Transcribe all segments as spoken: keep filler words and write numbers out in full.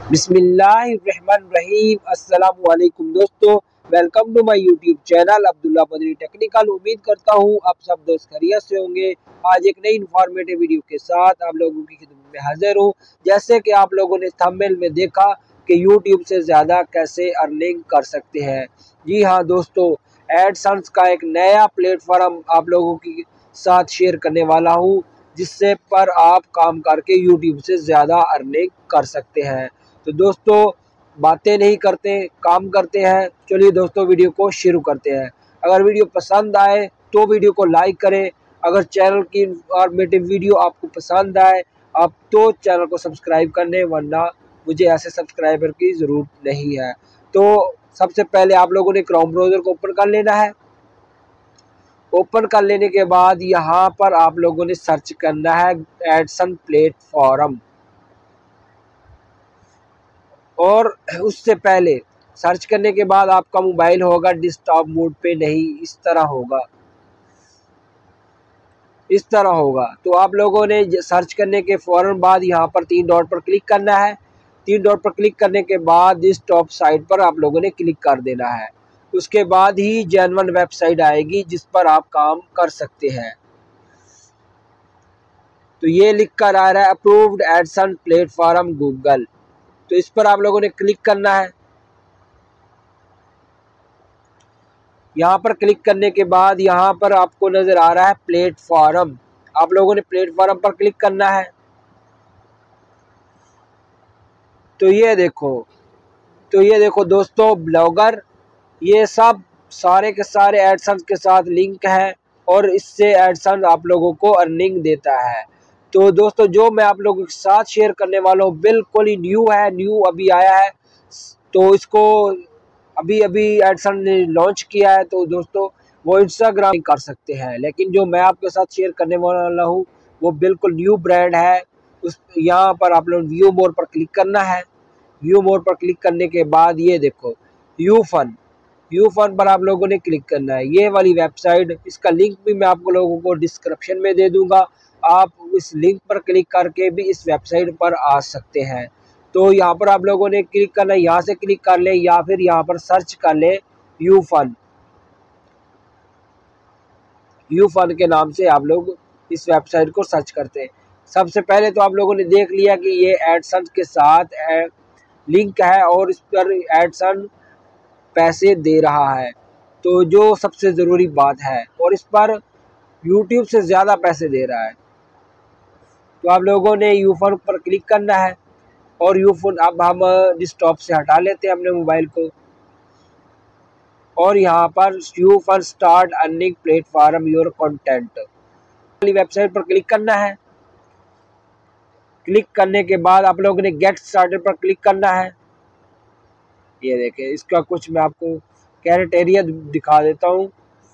बिस्मिल्लाहिर्रहमानिर्रहीम। अस्सलाम वालेकुम दोस्तों, welcome to my YouTube channel Abdullah Badri technical. उम्मीद करता हूँ आप सब दोस्त खैरियत से होंगे। आज एक नई इन्फॉर्मेटिव वीडियो के साथ आप लोगों की खिदमत में हाजिर हूँ। जैसे कि आप लोगों ने थंबनेल में देखा कि यूट्यूब से ज़्यादा कैसे अर्निंग कर सकते हैं। जी हाँ दोस्तों, एडसेंस का एक नया प्लेटफॉर्म आप लोगों के साथ शेयर करने वाला हूँ, जिससे पर आप काम करके यूट्यूब से ज़्यादा अर्निंग कर सकते हैं। तो दोस्तों बातें नहीं करते, काम करते हैं। चलिए दोस्तों वीडियो को शुरू करते हैं। अगर वीडियो पसंद आए तो वीडियो को लाइक करें। अगर चैनल की इंफॉर्मेटिव वीडियो आपको पसंद आए आप तो चैनल को सब्सक्राइब करने, वरना मुझे ऐसे सब्सक्राइबर की ज़रूरत नहीं है। तो सबसे पहले आप लोगों ने क्रोम ब्राउज़र को ओपन कर लेना है। ओपन कर लेने के बाद यहाँ पर आप लोगों ने सर्च करना है एडसेंस प्लेटफॉर्म। और उससे पहले सर्च करने के बाद आपका मोबाइल होगा डेस्कटॉप मोड पे, नहीं इस तरह होगा, इस तरह होगा। तो आप लोगों ने सर्च करने के फ़ौरन बाद यहाँ पर तीन डॉट पर क्लिक करना है। तीन डॉट पर क्लिक करने के बाद इस टॉप साइट पर आप लोगों ने क्लिक कर देना है। उसके बाद ही जेन्युइन वेबसाइट आएगी जिस पर आप काम कर सकते हैं। तो ये लिख कर आ रहा है अप्रूव्ड एडसेंस प्लेटफॉर्म गूगल। तो इस पर आप लोगों ने क्लिक करना है। यहाँ पर क्लिक करने के बाद यहाँ पर आपको नज़र आ रहा है प्लेटफॉर्म। आप लोगों ने प्लेटफॉर्म पर क्लिक करना है। तो ये देखो तो ये देखो दोस्तों, ब्लॉगर, ये सब सारे के सारे एडसेंस के साथ लिंक है और इससे एडसेंस आप लोगों को अर्निंग देता है। तो दोस्तों जो मैं आप लोगों के साथ शेयर करने वाला हूँ बिल्कुल ही न्यू है, न्यू अभी आया है। तो इसको अभी अभी एडसेंस ने लॉन्च किया है। तो दोस्तों वो इंस्टाग्राम कर सकते हैं, लेकिन जो मैं आपके साथ शेयर करने वाला हूँ वो बिल्कुल न्यू ब्रांड है। उस यहाँ पर आप लोग व्यू मोर पर क्लिक करना है। व्यू मोर पर क्लिक करने के बाद ये देखो यू फन यू फन पर आप लोगों ने क्लिक करना है। ये वाली वेबसाइट, इसका लिंक भी मैं आप लोगों को डिस्क्रिप्शन में दे दूंगा। आप इस लिंक पर क्लिक करके भी इस वेबसाइट पर आ सकते हैं। तो यहाँ पर आप लोगों ने क्लिक करना है, यहाँ से क्लिक कर ले या फिर यहाँ पर सर्च कर ले यू फन। यू फन के नाम से आप लोग इस वेबसाइट को सर्च करते हैं। सबसे पहले तो आप लोगों ने देख लिया कि ये एडसेंस के साथ लिंक है और इस पर एडसेंस पैसे दे रहा है। तो जो सबसे ज़रूरी बात है, और इस पर यूट्यूब से ज़्यादा पैसे दे रहा है। तो आप लोगों ने यूफोन पर क्लिक करना है और यूफोन अब हम डेस्कटॉप से हटा लेते हैं अपने मोबाइल को। और यहाँ पर यूफोन start earning platform your content वाली वेबसाइट पर क्लिक करना है। क्लिक करने के बाद आप लोगों ने गेट स्टार्टेड पर क्लिक करना है। ये देखें, इसका कुछ मैं आपको क्राइटेरिया दिखा देता हूँ।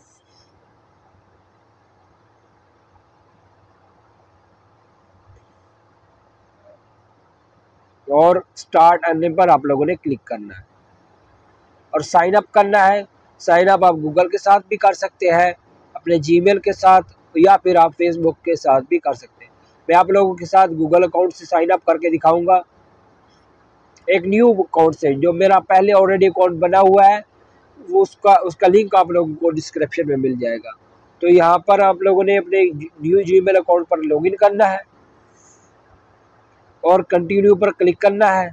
और स्टार्ट अर्निंग पर आप लोगों ने क्लिक करना है और साइन अप करना है। साइन अप आप गूगल के साथ भी कर सकते हैं, अपने जीमेल के साथ, या फिर आप फेसबुक के साथ भी कर सकते हैं। मैं आप लोगों के साथ गूगल अकाउंट से साइन अप करके दिखाऊंगा, एक न्यू अकाउंट से। जो मेरा पहले ऑलरेडी अकाउंट बना हुआ है वो उसका उसका लिंक आप लोगों को डिस्क्रिप्शन में मिल जाएगा। तो यहाँ पर आप लोगों ने अपने न्यू जीमेल अकाउंट पर लॉगिन करना है और कंटिन्यू पर क्लिक करना है।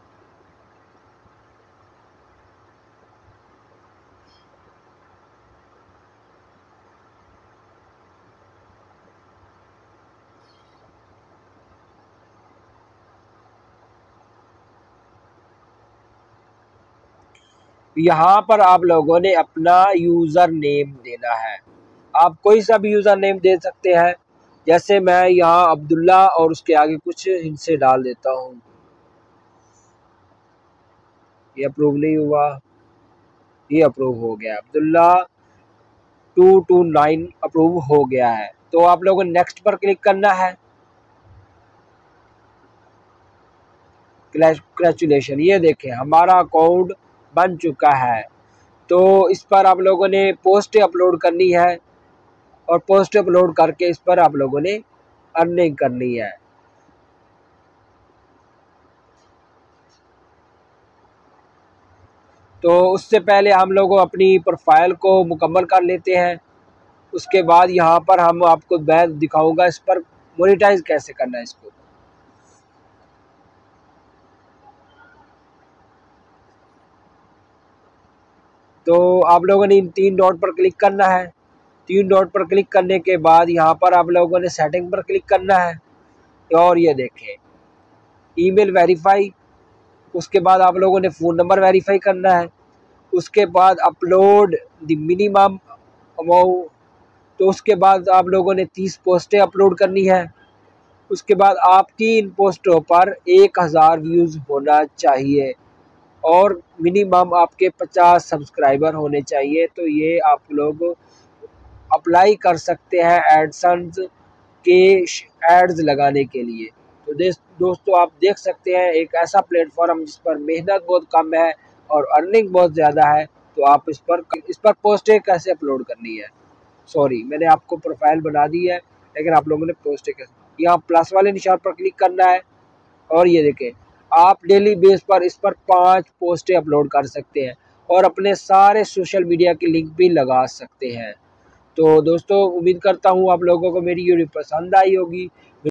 यहाँ पर आप लोगों ने अपना यूज़र नेम देना है। आप कोई सा भी यूज़र नेम दे सकते हैं। जैसे मैं यहाँ अब्दुल्ला और उसके आगे कुछ हिंसे डाल देता हूँ। ये अप्रूव नहीं हुआ, ये अप्रूव हो गया। Abdullah two two nine approve हो गया है। तो आप लोगों ने नेक्स्ट पर क्लिक करना है। कंग्रेचुलेशन, ये देखें हमारा अकाउंट बन चुका है। तो इस पर आप लोगों ने पोस्ट अपलोड करनी है और पोस्ट अपलोड करके इस पर आप लोगों ने अर्निंग करनी है। तो उससे पहले हम लोग अपनी प्रोफाइल को मुकम्मल कर लेते हैं। उसके बाद यहाँ पर हम आपको मैं दिखाऊंगा इस पर मोनेटाइज कैसे करना है इसको। तो आप लोगों ने इन तीन डॉट पर क्लिक करना है। तीन डॉट पर क्लिक करने के बाद यहाँ पर आप लोगों ने सेटिंग पर क्लिक करना है और ये देखें ईमेल वेरीफाई। उसके बाद आप लोगों ने फ़ोन नंबर वेरीफाई करना है। उसके बाद अपलोड द मिनिमम अमाउंट। तो उसके बाद आप लोगों ने तीस पोस्टें अपलोड करनी है। उसके बाद आपकी इन पोस्टों पर एक हज़ार व्यूज़ होना चाहिए और मिनिमम आपके पचास सब्सक्राइबर होने चाहिए। तो ये आप लोग अप्लाई कर सकते हैं एडसेंस के एड्स लगाने के लिए। तो दोस्तों आप देख सकते हैं एक ऐसा प्लेटफॉर्म जिस पर मेहनत बहुत कम है और अर्निंग बहुत ज़्यादा है। तो आप इस पर इस पर पोस्टें कैसे अपलोड करनी है, सॉरी मैंने आपको प्रोफाइल बना दी है लेकिन आप लोगों ने पोस्टें कैसे, यहाँ प्लस वाले निशान पर क्लिक करना है और ये देखें आप डेली बेस पर इस पर पाँच पोस्टें अपलोड कर सकते हैं और अपने सारे सोशल मीडिया की लिंक भी लगा सकते हैं। तो दोस्तों उम्मीद करता हूँ आप लोगों को मेरी वीडियो पसंद आई होगी।